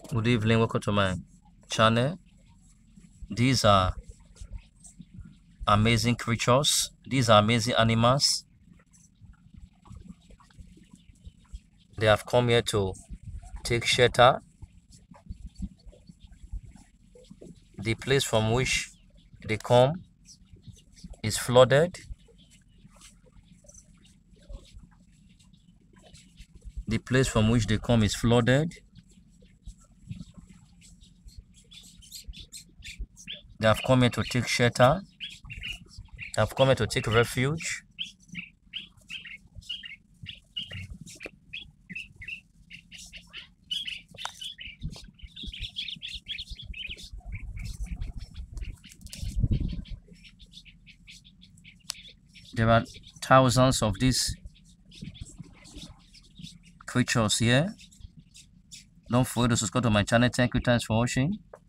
Good evening, welcome to my channel. These are amazing creatures. These are amazing animals. They have come here to take shelter. The place from which they come is flooded. The place from which they come is flooded. They have come here to take shelter. They have come here to take refuge. There are thousands of these creatures here. Don't forget to subscribe to my channel. Thank you. Thanks for watching.